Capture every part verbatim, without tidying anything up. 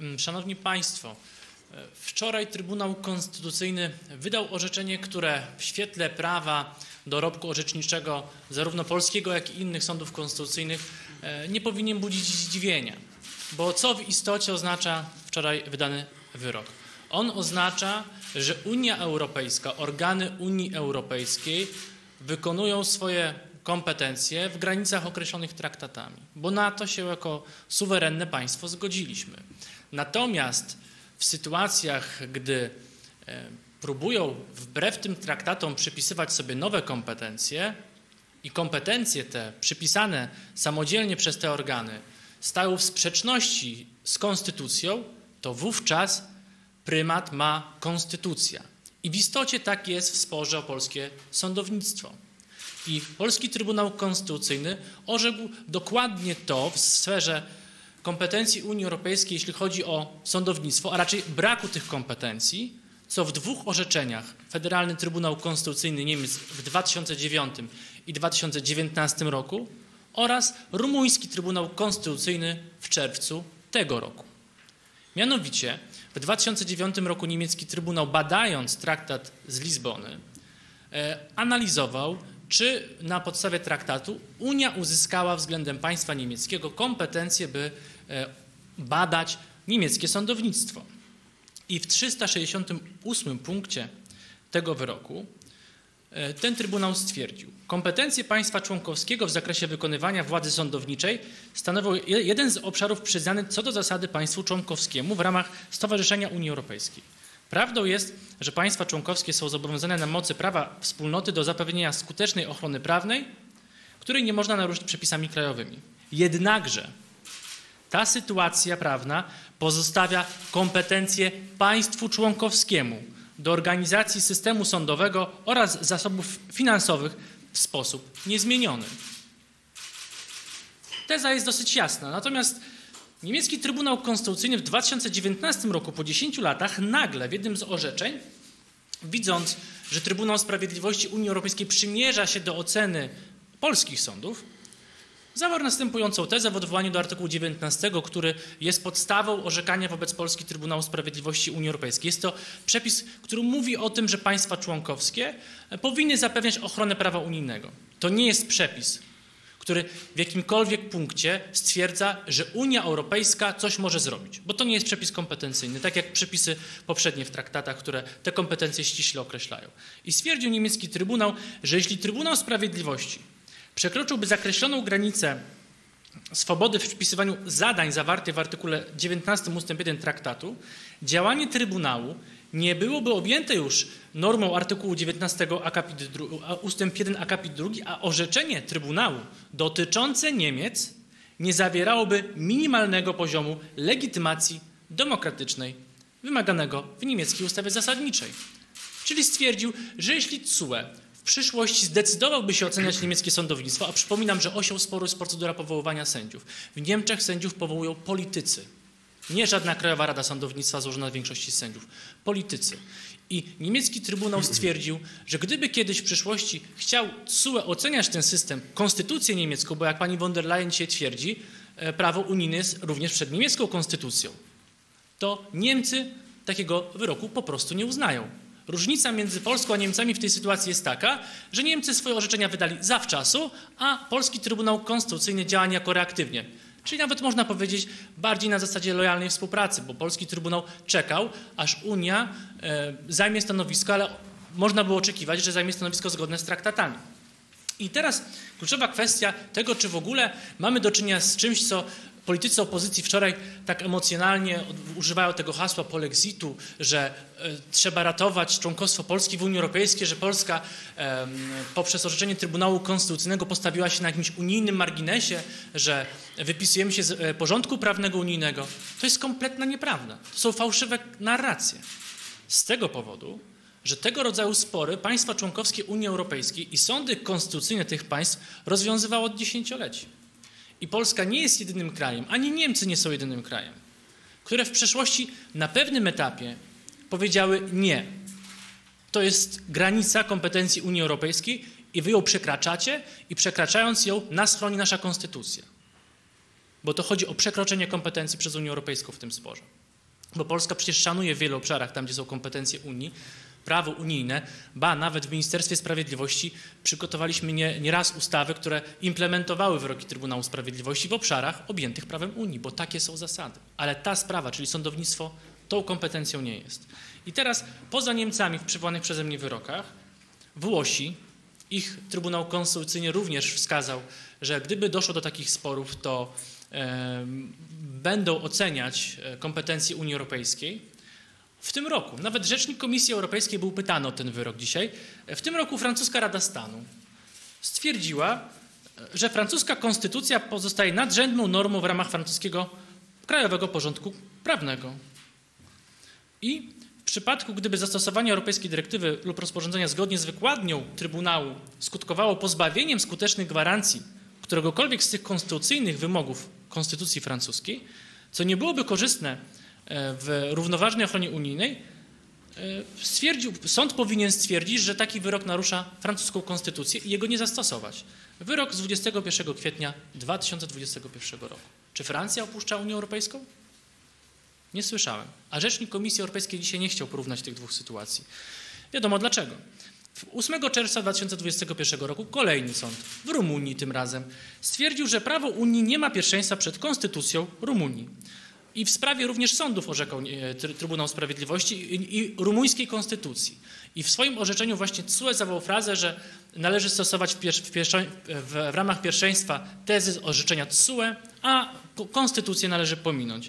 Szanowni Państwo, wczoraj Trybunał Konstytucyjny wydał orzeczenie, które w świetle prawa dorobku orzeczniczego zarówno polskiego, jak i innych sądów konstytucyjnych nie powinien budzić zdziwienia. Bo co w istocie oznacza wczoraj wydany wyrok? On oznacza, że Unia Europejska, organy Unii Europejskiej wykonują swoje kompetencje w granicach określonych traktatami, bo na to się jako suwerenne państwo zgodziliśmy. Natomiast w sytuacjach, gdy próbują wbrew tym traktatom przypisywać sobie nowe kompetencje i kompetencje te przypisane samodzielnie przez te organy stają w sprzeczności z konstytucją, to wówczas prymat ma konstytucja. I w istocie tak jest w sporze o polskie sądownictwo. I Polski Trybunał Konstytucyjny orzekł dokładnie to w sferze kompetencji Unii Europejskiej, jeśli chodzi o sądownictwo, a raczej braku tych kompetencji, co w dwóch orzeczeniach Federalny Trybunał Konstytucyjny Niemiec w dwa tysiące dziewiątym i dwa tysiące dziewiętnastym roku oraz Rumuński Trybunał Konstytucyjny w czerwcu tego roku. Mianowicie w dwa tysiące dziewiątym roku niemiecki Trybunał, badając traktat z Lizbony, e, analizował, czy na podstawie traktatu Unia uzyskała względem państwa niemieckiego kompetencje, by e, badać niemieckie sądownictwo. I w trzysta sześćdziesiątym ósmym punkcie tego wyroku e, ten Trybunał stwierdził, kompetencje państwa członkowskiego w zakresie wykonywania władzy sądowniczej stanowią jeden z obszarów przyznany co do zasady państwu członkowskiemu w ramach Stowarzyszenia Unii Europejskiej. Prawdą jest, że państwa członkowskie są zobowiązane na mocy prawa wspólnoty do zapewnienia skutecznej ochrony prawnej, której nie można naruszyć przepisami krajowymi. Jednakże ta sytuacja prawna pozostawia kompetencje państwu członkowskiemu do organizacji systemu sądowego oraz zasobów finansowych w sposób niezmieniony. Teza jest dosyć jasna, natomiast niemiecki Trybunał Konstytucyjny w dwa tysiące dziewiętnastym roku, po dziesięciu latach, nagle w jednym z orzeczeń, widząc, że Trybunał Sprawiedliwości Unii Europejskiej przymierza się do oceny polskich sądów, zawarł następującą tezę w odwołaniu do artykułu dziewiętnastego, który jest podstawą orzekania wobec Polski Trybunału Sprawiedliwości Unii Europejskiej. Jest to przepis, który mówi o tym, że państwa członkowskie powinny zapewniać ochronę prawa unijnego. To nie jest przepis, który w jakimkolwiek punkcie stwierdza, że Unia Europejska coś może zrobić, bo to nie jest przepis kompetencyjny, tak jak przepisy poprzednie w traktatach, które te kompetencje ściśle określają. I stwierdził niemiecki Trybunał, że jeśli Trybunał Sprawiedliwości przekroczyłby zakreśloną granicę swobody w przypisywaniu zadań zawartych w artykule dziewiętnastym ustęp jeden traktatu, działanie Trybunału nie byłoby objęte już normą artykułu dziewiętnastego akapit drugi, ustęp jeden akapit drugi, a orzeczenie Trybunału dotyczące Niemiec nie zawierałoby minimalnego poziomu legitymacji demokratycznej wymaganego w niemieckiej ustawie zasadniczej. Czyli stwierdził, że jeśli T S U E w przyszłości zdecydowałby się oceniać niemieckie sądownictwo, a przypominam, że osią sporu jest procedura powoływania sędziów. W Niemczech sędziów powołują politycy. Nie żadna Krajowa Rada Sądownictwa złożona z większości sędziów. Politycy. I niemiecki Trybunał stwierdził, że gdyby kiedyś w przyszłości chciał T S U E oceniać ten system, konstytucję niemiecką, bo jak pani von der Leyen dzisiaj twierdzi, prawo unijne jest również przed niemiecką konstytucją, to Niemcy takiego wyroku po prostu nie uznają. Różnica między Polską a Niemcami w tej sytuacji jest taka, że Niemcy swoje orzeczenia wydali zawczasu, a Polski Trybunał Konstytucyjny działa niejako reaktywnie. Czyli nawet można powiedzieć bardziej na zasadzie lojalnej współpracy, bo Polski Trybunał czekał, aż Unia e, zajmie stanowisko, ale można było oczekiwać, że zajmie stanowisko zgodne z traktatami. I teraz kluczowa kwestia tego, czy w ogóle mamy do czynienia z czymś, co politycy opozycji wczoraj tak emocjonalnie używają tego hasła polexitu, że e, trzeba ratować członkostwo Polski w Unii Europejskiej, że Polska e, poprzez orzeczenie Trybunału Konstytucyjnego postawiła się na jakimś unijnym marginesie, że wypisujemy się z e, porządku prawnego unijnego. To jest kompletna nieprawda. To są fałszywe narracje. Z tego powodu, że tego rodzaju spory państwa członkowskie Unii Europejskiej i sądy konstytucyjne tych państw rozwiązywały od dziesięcioleci. I Polska nie jest jedynym krajem, ani Niemcy nie są jedynym krajem, które w przeszłości na pewnym etapie powiedziały nie. To jest granica kompetencji Unii Europejskiej i wy ją przekraczacie i przekraczając ją nas chroni nasza konstytucja. Bo to chodzi o przekroczenie kompetencji przez Unię Europejską w tym sporze. bo Polska przecież szanuje w wielu obszarach, tam gdzie są kompetencje Unii, prawo unijne, ba nawet w Ministerstwie Sprawiedliwości przygotowaliśmy nie, nie raz ustawy, które implementowały wyroki Trybunału Sprawiedliwości w obszarach objętych prawem Unii, bo takie są zasady. Ale ta sprawa, czyli sądownictwo, tą kompetencją nie jest. I teraz poza Niemcami w przywołanych przeze mnie wyrokach, Włosi, ich Trybunał Konstytucyjny również wskazał, że gdyby doszło do takich sporów, to e, będą oceniać kompetencje Unii Europejskiej. W tym roku, nawet rzecznik Komisji Europejskiej był pytany o ten wyrok dzisiaj, w tym roku francuska Rada Stanu stwierdziła, że francuska konstytucja pozostaje nadrzędną normą w ramach francuskiego krajowego porządku prawnego. I w przypadku, gdyby zastosowanie europejskiej dyrektywy lub rozporządzenia zgodnie z wykładnią Trybunału skutkowało pozbawieniem skutecznych gwarancji któregokolwiek z tych konstytucyjnych wymogów konstytucji francuskiej, co nie byłoby korzystne w równoważnej ochronie unijnej, stwierdził, sąd powinien stwierdzić, że taki wyrok narusza francuską konstytucję i jego nie zastosować. Wyrok z dwudziestego pierwszego kwietnia dwa tysiące dwudziestego pierwszego roku. Czy Francja opuszcza Unię Europejską? Nie słyszałem. A rzecznik Komisji Europejskiej dzisiaj nie chciał porównać tych dwóch sytuacji. Wiadomo dlaczego. ósmego czerwca dwa tysiące dwudziestego pierwszego roku kolejny sąd, w Rumunii tym razem, stwierdził, że prawo Unii nie ma pierwszeństwa przed konstytucją Rumunii. I w sprawie również sądów orzekał Trybunał Sprawiedliwości i, i rumuńskiej konstytucji. I w swoim orzeczeniu właśnie T S U E zawołał frazę, że należy stosować w, pier, w, pierwsze, w, w ramach pierwszeństwa tezy z orzeczenia T S U E, a konstytucję należy pominąć.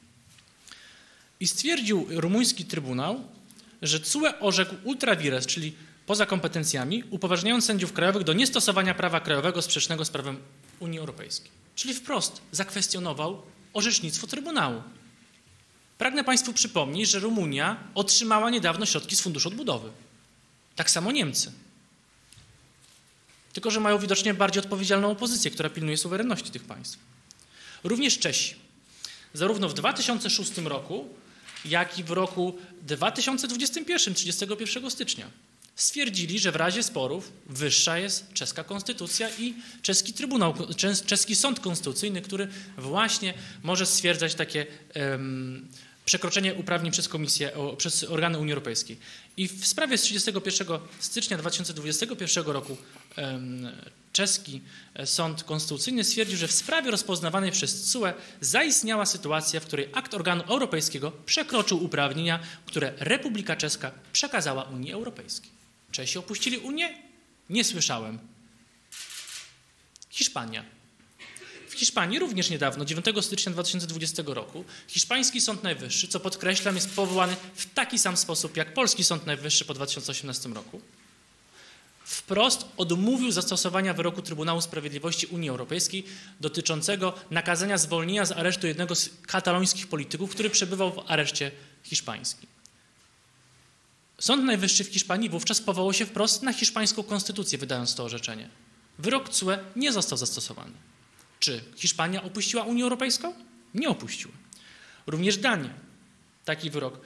I stwierdził rumuński trybunał, że T S U E orzekł ultra vires, czyli poza kompetencjami, upoważniając sędziów krajowych do niestosowania prawa krajowego sprzecznego z prawem Unii Europejskiej. Czyli wprost zakwestionował orzecznictwo Trybunału. Pragnę Państwu przypomnieć, że Rumunia otrzymała niedawno środki z Funduszu Odbudowy. Tak samo Niemcy. Tylko że mają widocznie bardziej odpowiedzialną opozycję, która pilnuje suwerenności tych państw. Również Czesi. Zarówno w dwa tysiące szóstym roku, jak i w roku dwa tysiące dwudziestym pierwszym, trzydziestego pierwszego stycznia, stwierdzili, że w razie sporów wyższa jest czeska konstytucja i czeski trybunał, czeski sąd konstytucyjny, który właśnie może stwierdzać takie um, przekroczenie uprawnień przez komisję, przez organy Unii Europejskiej. I w sprawie z trzydziestego pierwszego stycznia dwa tysiące dwudziestego pierwszego roku um, czeski sąd konstytucyjny stwierdził, że w sprawie rozpoznawanej przez T S U E zaistniała sytuacja, w której akt organu europejskiego przekroczył uprawnienia, które Republika Czeska przekazała Unii Europejskiej. Czesi opuścili Unię? Nie słyszałem. Hiszpania. W Hiszpanii również niedawno, dziewiątego stycznia dwa tysiące dwudziestego roku, hiszpański Sąd Najwyższy, co podkreślam, jest powołany w taki sam sposób jak polski Sąd Najwyższy po dwa tysiące osiemnastym roku, wprost odmówił zastosowania wyroku Trybunału Sprawiedliwości Unii Europejskiej dotyczącego nakazania zwolnienia z aresztu jednego z katalońskich polityków, który przebywał w areszcie hiszpańskim. Sąd Najwyższy w Hiszpanii wówczas powołał się wprost na hiszpańską konstytucję, wydając to orzeczenie. Wyrok T S U E nie został zastosowany. Czy Hiszpania opuściła Unię Europejską? Nie opuściła. Również Dania taki wyrok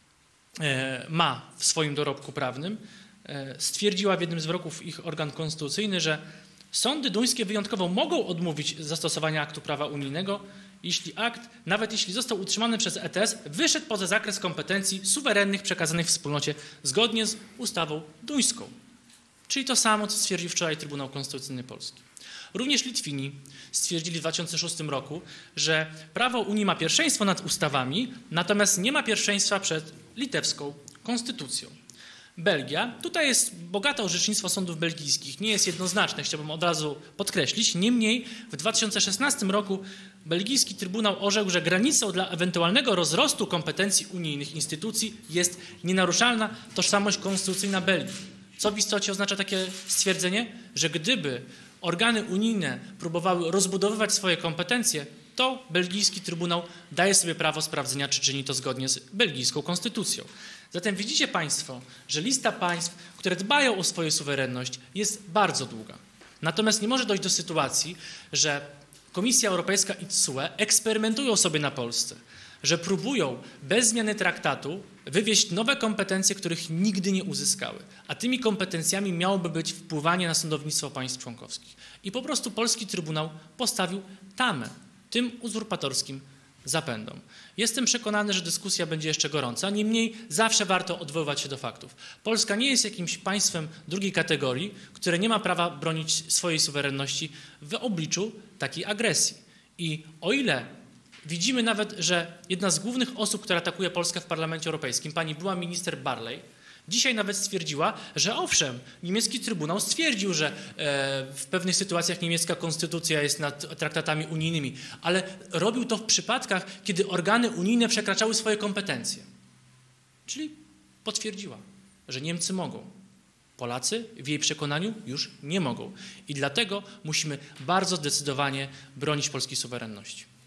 ma w swoim dorobku prawnym. Stwierdziła w jednym z wyroków ich organ konstytucyjny, że sądy duńskie wyjątkowo mogą odmówić zastosowania aktu prawa unijnego, jeśli akt, nawet jeśli został utrzymany przez E T S, wyszedł poza zakres kompetencji suwerennych przekazanych wspólnocie zgodnie z ustawą duńską. Czyli to samo, co stwierdził wczoraj Trybunał Konstytucyjny Polski. Również Litwini stwierdzili w dwa tysiące szóstym roku, że prawo Unii ma pierwszeństwo nad ustawami, natomiast nie ma pierwszeństwa przed litewską konstytucją. Belgia, tutaj jest bogate orzecznictwo sądów belgijskich, nie jest jednoznaczne, chciałbym od razu podkreślić. Niemniej w dwa tysiące szesnastym roku belgijski trybunał orzekł, że granicą dla ewentualnego rozrostu kompetencji unijnych instytucji jest nienaruszalna tożsamość konstytucyjna Belgii. Co w istocie oznacza takie stwierdzenie, że gdyby organy unijne próbowały rozbudowywać swoje kompetencje, to belgijski trybunał daje sobie prawo sprawdzenia, czy czyni to zgodnie z belgijską konstytucją. Zatem widzicie Państwo, że lista państw, które dbają o swoją suwerenność, jest bardzo długa. Natomiast nie może dojść do sytuacji, że Komisja Europejska i T S U E eksperymentują sobie na Polsce, że próbują bez zmiany traktatu wywieźć nowe kompetencje, których nigdy nie uzyskały. A tymi kompetencjami miałoby być wpływanie na sądownictwo państw członkowskich. I po prostu polski trybunał postawił tamę tym uzurpatorskim zapędą. Jestem przekonany, że dyskusja będzie jeszcze gorąca, niemniej zawsze warto odwoływać się do faktów. Polska nie jest jakimś państwem drugiej kategorii, które nie ma prawa bronić swojej suwerenności w obliczu takiej agresji. I o ile widzimy nawet, że jedna z głównych osób, która atakuje Polskę w Parlamencie Europejskim, pani była minister Barley, dzisiaj nawet stwierdziła, że owszem, niemiecki Trybunał stwierdził, że w pewnych sytuacjach niemiecka konstytucja jest nad traktatami unijnymi, ale robił to w przypadkach, kiedy organy unijne przekraczały swoje kompetencje. Czyli potwierdziła, że Niemcy mogą. Polacy w jej przekonaniu już nie mogą. I dlatego musimy bardzo zdecydowanie bronić polskiej suwerenności.